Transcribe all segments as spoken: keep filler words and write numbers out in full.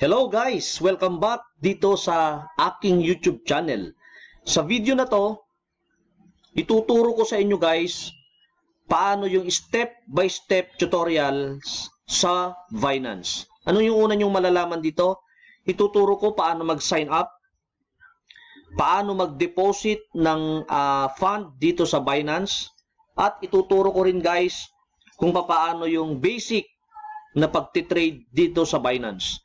Hello guys! Welcome back dito sa aking YouTube channel. Sa video na to, ituturo ko sa inyo guys paano yung step by step tutorials sa Binance. Ano yung una nyong malalaman dito? Ituturo ko paano mag-sign up, paano mag-deposit ng uh, fund dito sa Binance, at ituturo ko rin guys kung paano yung basic na pagtitrade dito sa Binance.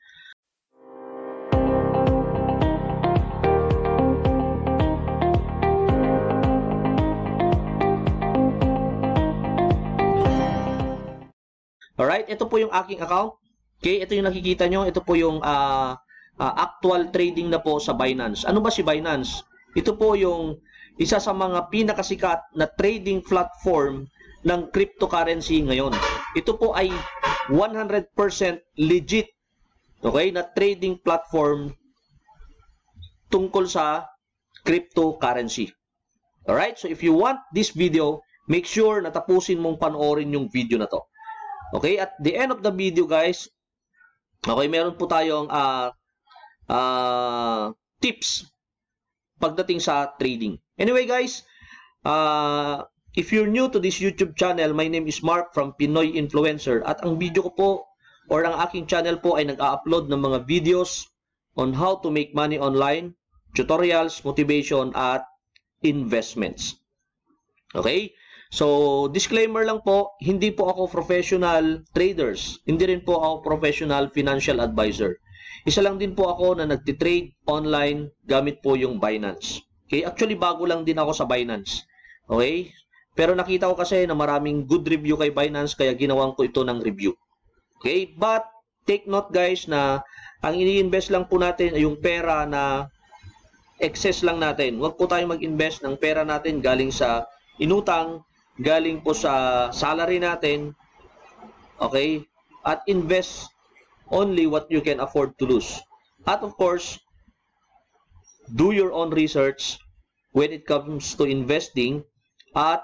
Alright, ito po yung aking account. Okay, ito yung nakikita nyo. Ito po yung uh, uh, actual trading na po sa Binance. Ano ba si Binance? Ito po yung isa sa mga pinakasikat na trading platform ng cryptocurrency ngayon. Ito po ay one hundred percent legit, okay, na trading platform tungkol sa cryptocurrency. Alright, so if you want this video, make sure na tapusin mong panoorin yung video na to. Okay, at the end of the video guys, okay, meron po tayong uh, uh, tips pagdating sa trading. Anyway guys, uh, if you're new to this YouTube channel, my name is Mark from Pinoy Influencer. At ang video ko po, or ang aking channel po, ay nag-upload ng mga videos on how to make money online, tutorials, motivation, at investments. Okay? So, disclaimer lang po, hindi po ako professional traders. Hindi rin po ako professional financial advisor. Isa lang din po ako na nagtitrade online gamit po yung Binance. Okay? Actually, bago lang din ako sa Binance. Okay? Pero nakita ko kasi na maraming good review kay Binance, kaya ginawan ko ito ng review. Okay? But, take note guys na ang ini-invest lang po natin ay yung pera na excess lang natin. Huwag po tayong mag-invest ng pera natin galing sa inutang, galing po sa salary natin, okay? At invest only what you can afford to lose. At of course, do your own research when it comes to investing, at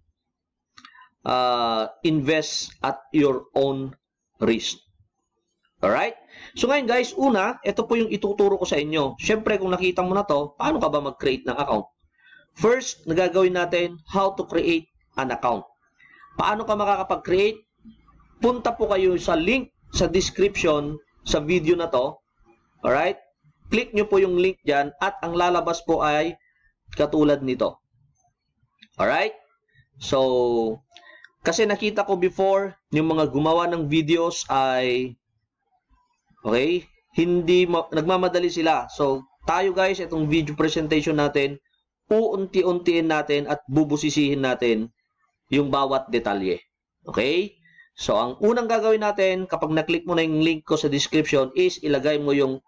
uh, invest at your own risk. Alright? So ngayon guys, una, ito po yung ituturo ko sa inyo. Siyempre, kung nakita mo na to, paano ka ba mag-create ng account? First, nagagawin natin how to create an account. Paano ka makakapag-create? Punta po kayo sa link sa description sa video na to. Alright? Click nyo po yung link dyan at ang lalabas po ay katulad nito. Alright? So, kasi nakita ko before, yung mga gumawa ng videos ay okay, hindi nagmamadali sila. So, tayo guys, itong video presentation natin, uunti-untiin natin at bubusisihin natin yung bawat detalye. Okay? So, ang unang gagawin natin, kapag na-click mo na yung link ko sa description, is ilagay mo yung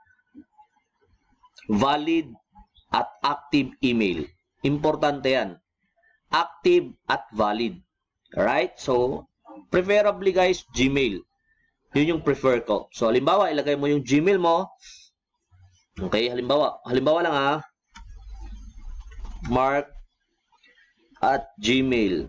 valid at active email. Importante yan. Active at valid. Alright? So, preferably guys, Gmail. Yun yung prefer ko. So, halimbawa, ilagay mo yung Gmail mo. Okay? Halimbawa, halimbawa lang ha. Mark at Gmail.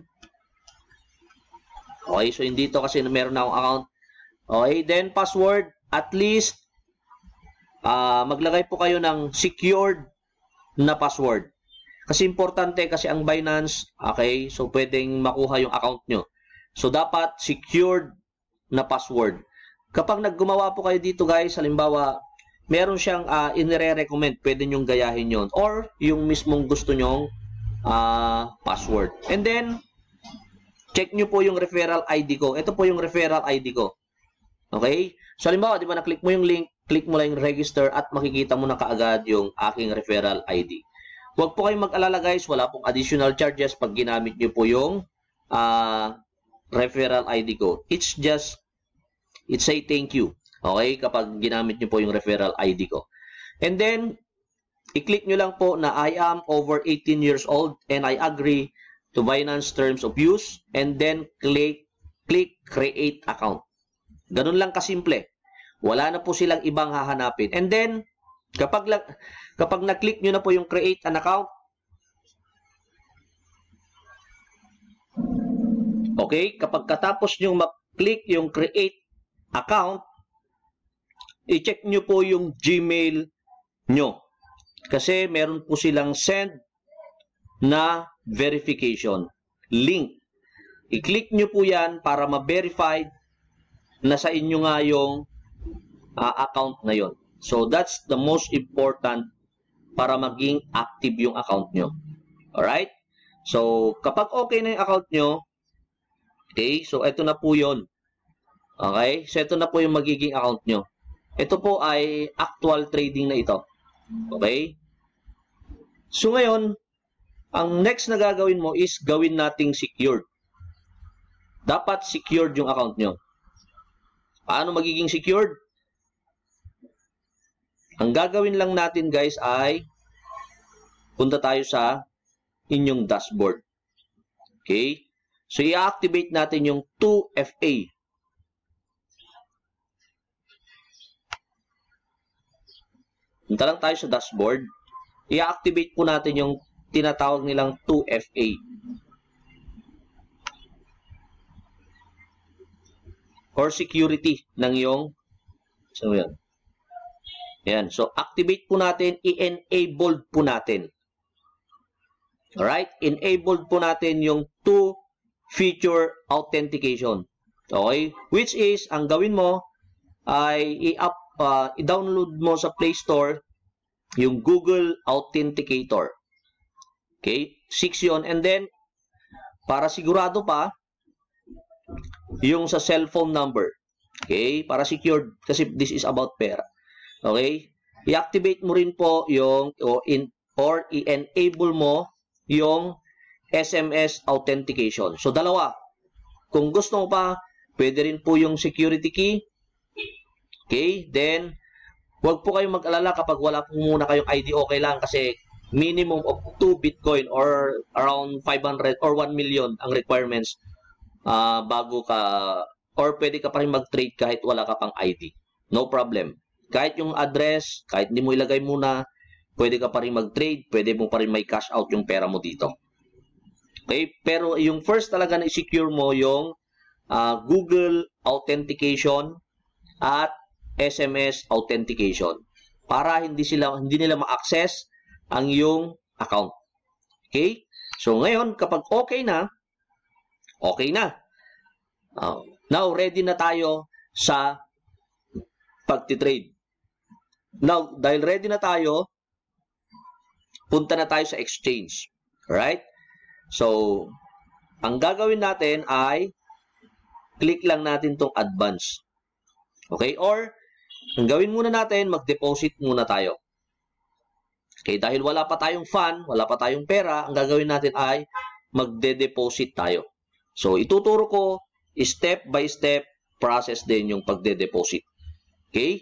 Okay, so hindi to kasi meron na akong account. Okay, then password, at least uh, maglagay po kayo ng secured na password. Kasi importante kasi ang Binance, okay, so pwedeng makuha yung account nyo. So dapat secured na password. Kapag naggumawa po kayo dito guys, halimbawa, meron siyang uh, inire-recommend, pwede nyong gayahin yon, or yung mismong gusto nyong uh, password. And then, check nyo po yung referral I D ko. Ito po yung referral I D ko. Okay? So, halimbawa, di ba, na-click mo yung link, click mo lang yung register at makikita mo na kaagad yung aking referral I D. Huwag po kayong mag-alala guys, wala pong additional charges pag ginamit nyo po yung uh, referral I D ko. It's just, it's a thank you. Okay? Kapag ginamit nyo po yung referral I D ko. And then, i-click nyo lang po na I am over eighteen years old and I agree to Binance terms of use, and then click click create account. Ganun lang kasimple. Wala na po silang ibang hahanapin. And then kapag kapag na-click niyo na po yung create an account, okay, kapag katapos niyo mag-click yung create account, i-check nyo po yung Gmail nyo. Kasi meron po silang send na verification link. I-click nyo po yan para ma-verified na sa inyo nga yung uh, account na yon. So, that's the most important para maging active yung account nyo. Alright? So, kapag okay na yung account nyo, okay, so ito na po yun. Okay? So, ito na po yung magiging account nyo. Ito po ay actual trading na ito. Okay? So, ngayon, ang next na gagawin mo is gawin nating secured. Dapat secured yung account nyo. Paano magiging secured? Ang gagawin lang natin guys ay punta tayo sa inyong dashboard. Okay? So, i-activate natin yung two F A. Punta lang tayo sa dashboard. I-activate po natin yung tinatawag nilang two F A. Or security ng yung so yan. Yan. So, activate po natin, i-enabled po natin. Alright? Enabled po natin yung two-feature authentication. Okay? Which is, ang gawin mo ay i-up, uh, i-download mo sa Play Store yung Google Authenticator. Okay? Six yun. And then, para sigurado pa, yung sa cellphone number. Okay? Para secured. Kasi this is about pera. Okay? I-activate mo rin po yung o in, or i-enable mo yung S M S authentication. So, dalawa. Kung gusto mo pa, pwede rin po yung security key. Okay? Then, huwag po kayong mag-alala kapag wala po muna kayong I D. Okay lang kasi minimum of two Bitcoin or around five hundred or one million ang requirements uh, bago ka or pwede ka pa rin mag-trade kahit wala ka pang I D. No problem. Kahit yung address, kahit hindi mo ilagay muna, pwede ka pa rin mag-trade, pwede mo pa rin may cash out yung pera mo dito. Okay? Pero yung first talaga na i-secure mo yung uh, Google Authentication at S M S Authentication para hindi sila hindi nila ma-access ang iyong account. Okay? So ngayon, kapag okay na, okay na. Uh, now, ready na tayo sa pagtitrade. Now, dahil ready na tayo, punta na tayo sa exchange. Alright? So, ang gagawin natin ay click lang natin tong advance. Okay? Or, ang gawin muna natin, mag-deposit muna tayo. Okay? Dahil wala pa tayong fund, wala pa tayong pera, ang gagawin natin ay magde-deposit tayo. So, ituturo ko step by step process din yung pagde-deposit. Okay?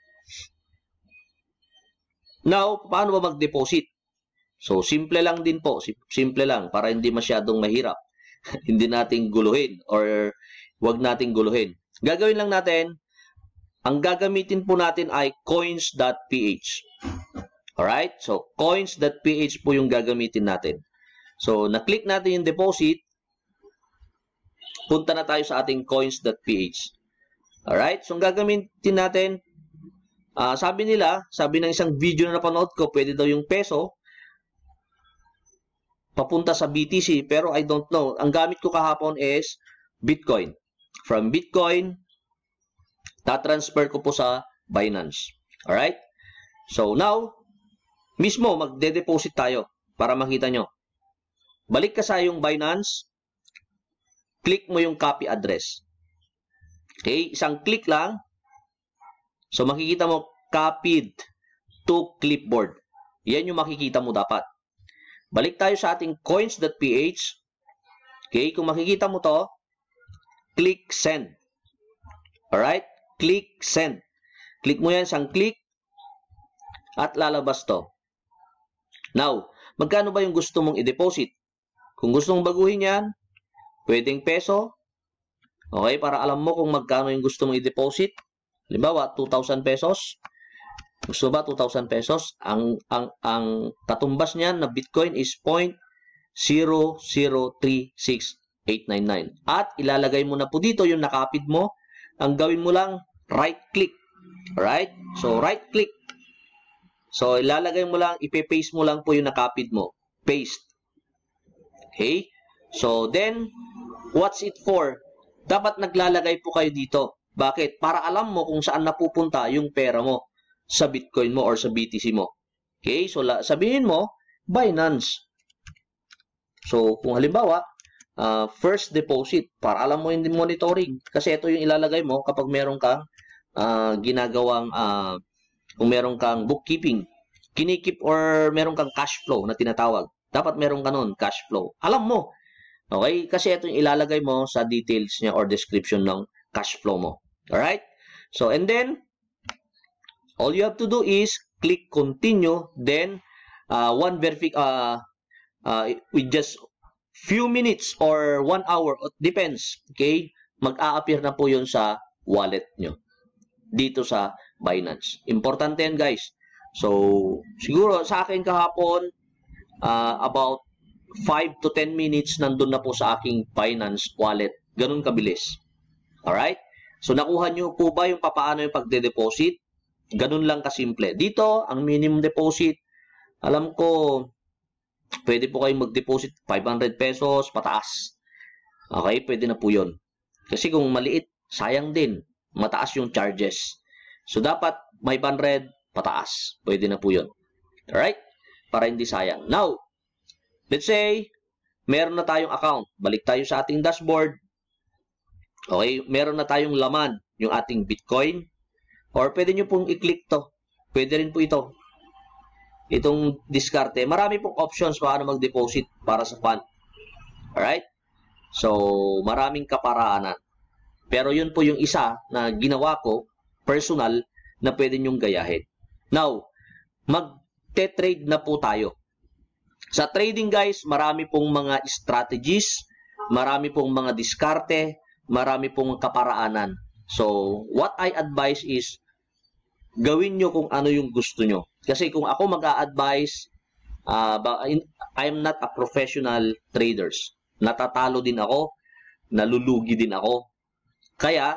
Now, paano ba mag-deposit? So, simple lang din po. Simple lang para hindi masyadong mahirap. Hindi nating guluhin or wag nating guluhin. Gagawin lang natin, ang gagamitin po natin ay coins dot p h. Alright? So, coins dot p h po yung gagamitin natin. So, na-click natin yung deposit. Punta na tayo sa ating coins dot p h. Alright? So, ang gagamitin natin, Uh, sabi nila, sabi ng isang video na napanood ko, pwede daw yung peso papunta sa B T C, pero I don't know. Ang gamit ko kahapon is Bitcoin. From Bitcoin, ta-transfer ko po sa Binance. Alright? So now, mismo magde-deposit tayo para makita nyo. Balik ka sa yung Binance, click mo yung copy address. Okay? Isang click lang. So, makikita mo, copied to clipboard. Yan yung makikita mo dapat. Balik tayo sa ating coins dot p h. Okay, kung makikita mo to, click send. Alright? Click send. Click mo yan, isang click, at lalabas to. Now, magkano ba yung gusto mong i-deposit? Kung gusto mong baguhin yan, pwedeng peso. Okay, para alam mo kung magkano yung gusto mong i-deposit. Halimbawa, two thousand pesos. Gusto ba two thousand pesos? Ang ang ang katumbas niyan na Bitcoin is zero point zero zero three six eight nine nine. At ilalagay mo na po dito yung nakapid mo. Ang gawin mo lang, right click. Alright? So, right-click. So, ilalagay mo lang, ipe-paste mo lang po yung nakapid mo. Paste. Okay? So, then, what's it for? Dapat naglalagay po kayo dito. Bakit? Para alam mo kung saan napupunta yung pera mo sa Bitcoin mo or sa B T C mo. Okay? So, sabihin mo, Binance. So, kung halimbawa, uh, first deposit, para alam mo yung monitoring. Kasi ito yung ilalagay mo kapag meron kang uh, ginagawang, uh, kung meron kang bookkeeping, kinikip or meron kang cash flow na tinatawag. Dapat meron ka nun, cash flow. Alam mo. Okay? Kasi ito yung ilalagay mo sa details niya or description ng cash flow mo. Alright? So, and then, all you have to do is click continue, then, uh, one verific, uh, uh, with just few minutes or one hour, it depends. Okay? Mag-a-appear na po yun sa wallet nyo. Dito sa Binance. Importante yan, guys. So, siguro sa akin kahapon, uh, about five to ten minutes nandun na po sa aking Binance wallet. Ganun kabilis. Alright? So, nakuha nyo po ba yung papaano yung pagde-deposit? Ganun lang kasimple. Dito, ang minimum deposit, alam ko, pwede po kayong mag-deposit five hundred pesos pataas. Okay? Pwede na po yun. Kasi kung maliit, sayang din. Mataas yung charges. So, dapat five hundred pataas. Pwede na po yun. Alright? Para hindi sayang. Now, let's say, meron na tayong account. Balik tayo sa ating dashboard. Okay? Meron na tayong laman, yung ating Bitcoin. Or pwede nyo pong i-click to. Pwede rin po ito. Itong diskarte. Marami pong options paano mag-deposit para sa fund. Alright? So, maraming kaparaanan. Pero yun po yung isa na ginawa ko, personal, na pwede nyong gayahin. Now, mag-trade na po tayo. Sa trading, guys, marami pong mga strategies, marami pong mga diskarte, marami pong kaparaanan. So, what I advise is, gawin nyo kung ano yung gusto nyo. Kasi kung ako mag-a-advise, uh, I'm not a professional traders. Natatalo din ako, nalulugi din ako. Kaya,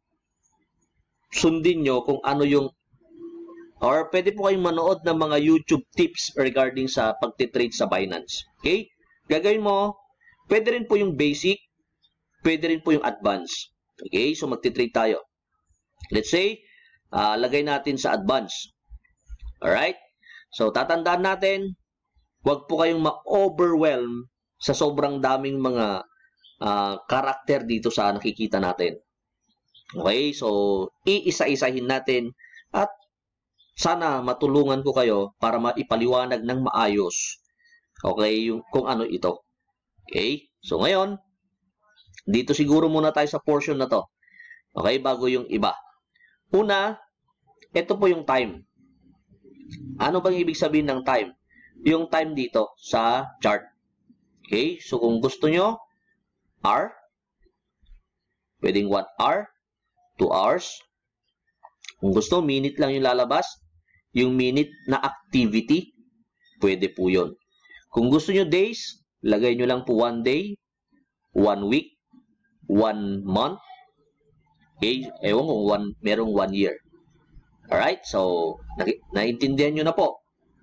sundin nyo kung ano yung, or pwede po kayong manood ng mga YouTube tips regarding sa pagtitrade sa Binance. Okay? Gagawin mo, pwede rin po yung basic, pwede rin po yung advanced. Okay? So, magtitrade tayo. Let's say, uh, lagay natin sa advanced. Alright? So, tatandaan natin, huwag po kayong ma-overwhelm sa sobrang daming mga uh, karakter dito sa nakikita natin. Okay? So, iisa-isahin natin at sana matulungan ko kayo para maipaliwanag ng maayos. Okay? Yung, kung ano ito. Okay? So, ngayon, dito siguro muna tayo sa portion na to. Okay? Bago yung iba. Una, ito po yung time. Ano bang ibig sabihin ng time? Yung time dito sa chart. Okay? So, kung gusto nyo, hour. Pwedeng one hour. two hours. Kung gusto, minute lang yung lalabas. Yung minute na activity, pwede po yun. Kung gusto nyo days, lagay nyo lang po one day, one week, one month. Okay? Ewan ko, one, merong one year. Alright? So, na naintindihan nyo na po.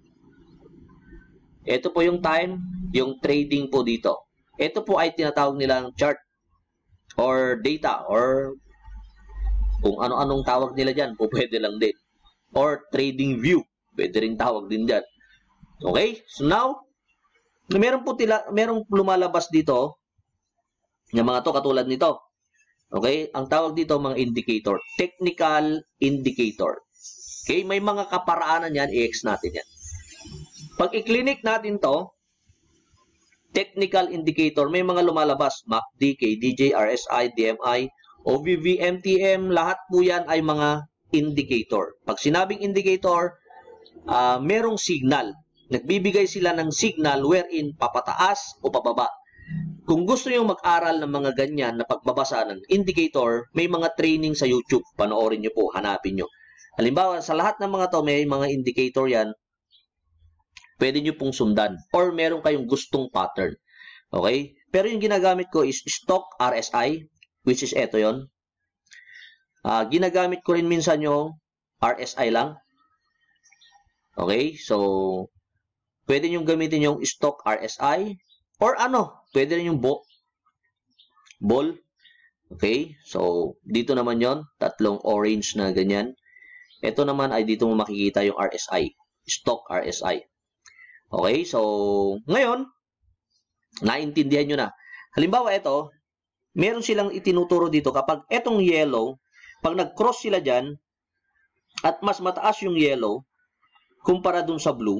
Ito po yung time, yung trading po dito. Ito po ay tinatawag nilang chart or data or kung ano-anong tawag nila dyan, po pwede lang din. Or trading view, pwede rin tawag din dyan. Okay? So now, meron po tila, merong lumalabas dito ng mga to katulad nito. Okay? Ang tawag dito mga indicator. Technical indicator. Okay? May mga kaparaanan yan, i-X natin yan. Pag i-clinic natin to, technical indicator, may mga lumalabas. M A C D, K D J, R S I, D M I, O V V, M T M, lahat po yan ay mga indicator. Pag sinabing indicator, uh, merong signal. Nagbibigay sila ng signal wherein papataas o pababa. Kung gusto nyo mag-aral ng mga ganyan na pagbabasa ng indicator, may mga training sa YouTube. Panoorin nyo po, hanapin nyo. Halimbawa, sa lahat ng mga to, may mga indicator yan. Pwede nyo pong sundan. Or meron kayong gustong pattern. Okay? Pero yung ginagamit ko is stock R S I, which is eto yon. Uh, ginagamit ko rin minsan yung R S I lang. Okay, so pwede nyo gamitin yung stock R S I or ano, pwede rin yung bo ball. Okay, so dito naman yon, tatlong orange na ganyan. Ito naman ay dito mo makikita yung R S I, stock R S I. Okay, so ngayon, naintindihan nyo na. Halimbawa ito, meron silang itinuturo dito kapag etong yellow, pag nag-cross sila dyan, at mas mataas yung yellow, kumpara dun sa blue,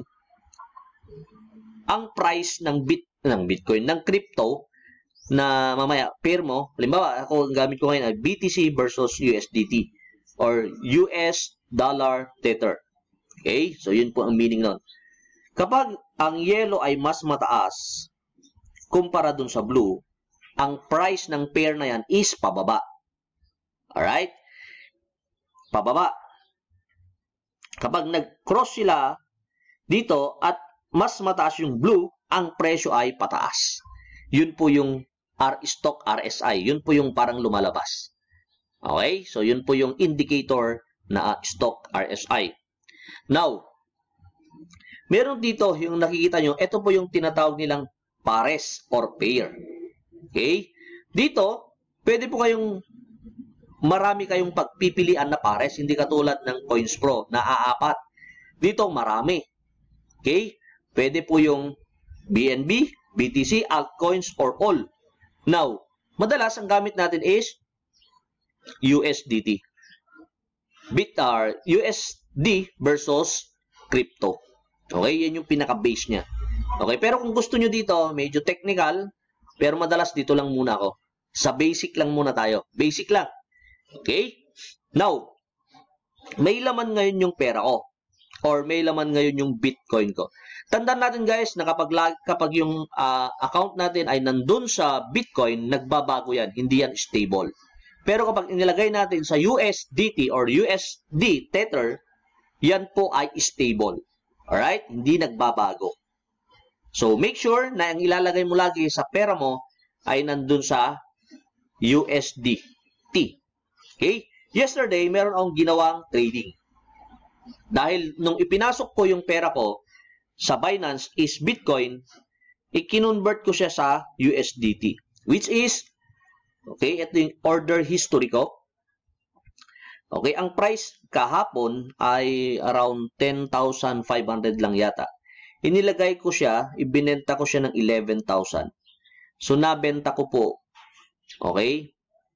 ang price ng bit ng Bitcoin, ng crypto, na mamaya, pair mo, halimbawa, ako ang gamit ko ngayon ay B T C versus U S D T or U S Dollar Tether. Okay? So, yun po ang meaning nun. Kapag ang yellow ay mas mataas kumpara dun sa blue, ang price ng pair na yan is pababa. Alright? Pababa. Kapag nag-cross sila dito at mas mataas yung blue, ang presyo ay pataas. Yun po yung R stock R S I. Yun po yung parang lumalabas. Okay? So, yun po yung indicator na stock R S I. Now, meron dito yung nakikita nyo, ito po yung tinatawag nilang pares or pair. Okay? Dito, pwede po kayong marami kayong pagpipilian na pares, hindi katulad ng CoinsPro na aapat. Dito, marami. Okay? Pwede po yung B N B, B T C, altcoins, or all. Now, madalas ang gamit natin is U S D T. Bit, uh, U S D versus crypto. Okay? Yan yung pinaka-base niya. Okay? Pero kung gusto nyo dito, medyo technical, pero madalas dito lang muna ako. Sa basic lang muna tayo. Basic lang. Okay? Now, may laman ngayon yung pera ko. Or may laman ngayon yung Bitcoin ko. Tandaan natin guys na kapag, kapag yung uh, account natin ay nandun sa Bitcoin, nagbabago yan. Hindi yan stable. Pero kapag inilagay natin sa U S D T or U S D Tether, yan po ay stable. Alright? Hindi nagbabago. So, make sure na ang ilalagay mo lagi sa pera mo ay nandun sa U S D T. Okay? Yesterday, meron akong ginawang trading. Dahil nung ipinasok ko yung pera ko sa Binance is Bitcoin, i-convert ko siya sa U S D T. Which is, okay, ito yung order history ko. Okay, ang price kahapon ay around ten thousand five hundred lang yata. Inilagay ko siya, ibinenta ko siya ng eleven thousand. So, nabenta ko po, okay,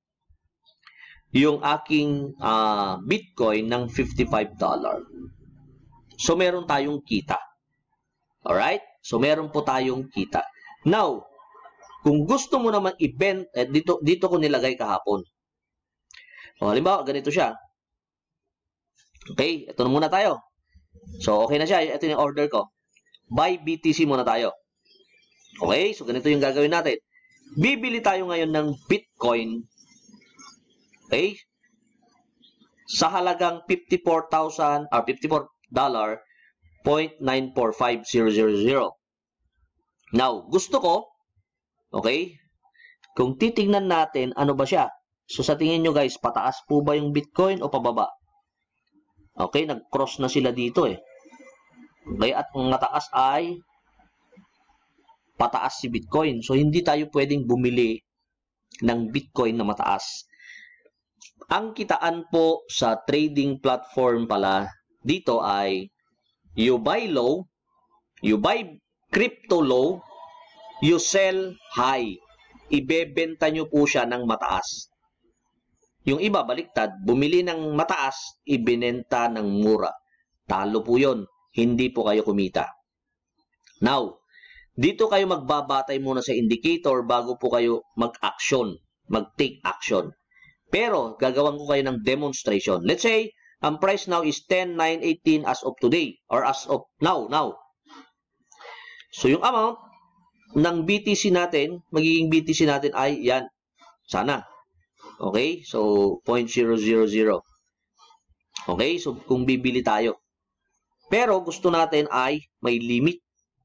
yung aking uh, Bitcoin ng fifty-five dollars. So, meron tayong kita. Alright? So, meron po tayong kita. Now, kung gusto mo naman i-bend, eh, dito, dito ko nilagay kahapon. O, halimbawa, ganito siya. Okay, ito na muna tayo. So, okay na siya. Ito yung order ko. Buy B T C muna tayo. Okay, so ganito yung gagawin natin. Bibili tayo ngayon ng Bitcoin. Okay? Sa halagang fifty-four thousand or fifty-four dollars point nine four five zero zero zero. Now, gusto ko, okay, kung titingnan natin, ano ba siya? So, sa tingin nyo guys, pataas po ba yung Bitcoin o pababa? Okay, nag-cross na sila dito eh. Okay, at kung mataas ay pataas si Bitcoin. So, hindi tayo pwedeng bumili ng Bitcoin na mataas. Ang kitaan po sa trading platform pala dito ay you buy low, you buy crypto low, you sell high. Ibebenta nyo po siya ng mataas. Yung iba, baliktad, bumili ng mataas, ibinenta ng mura. Talo po yun. Hindi po kayo kumita. Now, dito kayo magbabatay muna sa indicator bago po kayo mag-action, mag-take action. Pero, gagawan ko kayo ng demonstration. Let's say, ang price now is ten nine eighteen as of today, or as of now, now. So, yung amount ng B T C natin, magiging B T C natin ay yan. Sana. Okay? So, zero point zero zero zero. Okay? So, kung bibili tayo. Pero, gusto natin ay may limit.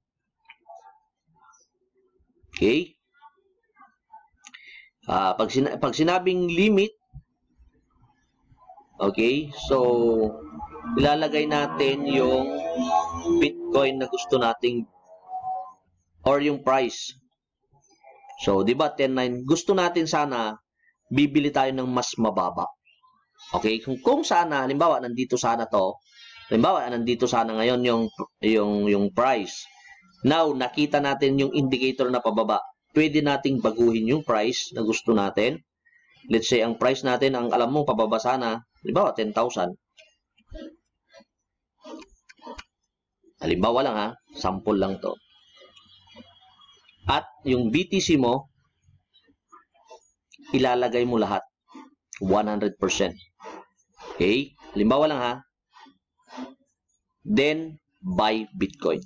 Okay? Uh, pag, sina pag sinabing limit, Okay? So, ilalagay natin yung Bitcoin na gusto nating or yung price. So, di ba, ten nine, gusto natin sana bibili tayo ng mas mababa. Okay? Kung, kung sana, halimbawa, nandito sana to, halimbawa, nandito sana ngayon yung, yung, yung price. Now, nakita natin yung indicator na pababa. Pwede nating baguhin yung price na gusto natin. Let's say, ang price natin, ang alam mo, pababa sana, halimbawa, ten thousand. Halimbawa lang ha, sample lang to. At yung B T C mo, ilalagay mo lahat. one hundred percent. Okay? Halimbawa lang ha. Then, buy Bitcoin.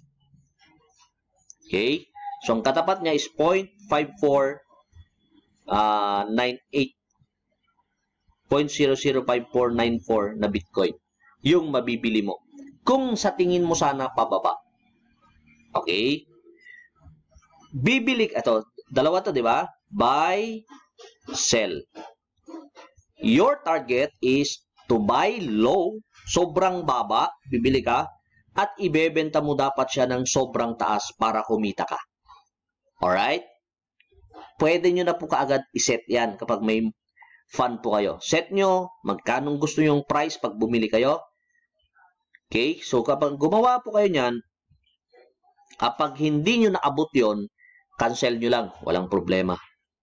Okay? So, ang katapat niya is zero point five four nine eight. zero point zero zero five four nine four na Bitcoin. Yung mabibili mo. Kung sa tingin mo sana pababa. Okay? Bibili, ito, dalawa to, di ba? Buy, sell. Your target is to buy low, sobrang baba, bibili ka, at ibebenta mo dapat siya ng sobrang taas para kumita ka. Alright? Pwede nyo na po kaagad iset yan kapag may fund po kayo. Set nyo, magkanong gusto yung price pag bumili kayo. Okay? So, kapag gumawa po kayo niyan, kapag hindi nyo naabot yon, cancel nyo lang. Walang problema.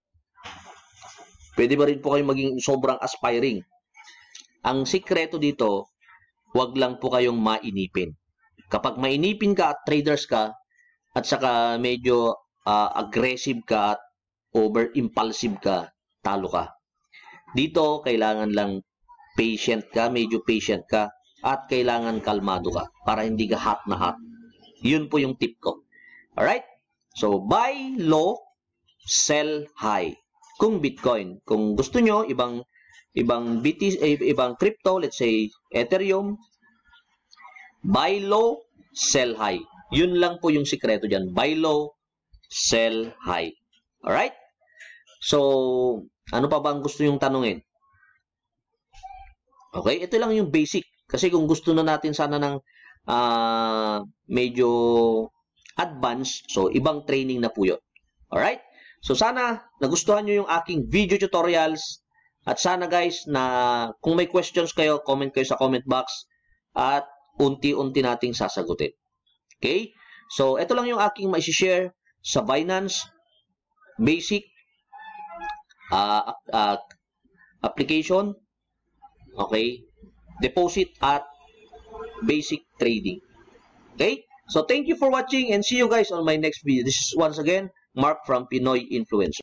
Pwede ba rin po kayo maging sobrang aspiring? Ang sikreto dito, wag lang po kayong mainipin. Kapag mainipin ka at traders ka, at saka medyo uh, aggressive ka at over-impulsive ka, talo ka. Dito, kailangan lang patient ka, medyo patient ka, at kailangan kalmado ka para hindi ka hot na hot. Yun po yung tip ko. Alright? So, buy low, sell high. Kung Bitcoin. Kung gusto nyo, ibang ibang B T C, eh, ibang crypto, let's say Ethereum, buy low, sell high. Yun lang po yung sikreto dyan. Buy low, sell high. Alright? So, ano pa bang gusto yung tanungin? Okay? Ito lang yung basic. Kasi kung gusto na natin sana ng uh, medyo advanced, so ibang training na po yun. Alright? So sana nagustuhan nyo yung aking video tutorials. At sana guys, na kung may questions kayo, comment kayo sa comment box. At unti-unti nating sasagutin. Okay? So ito lang yung aking ma-share sa Binance basic uh, uh, application. Okay? Deposit at basic trading. Okay? So, thank you for watching and see you guys on my next video. This is once again, Mark from Pinoy Influencer.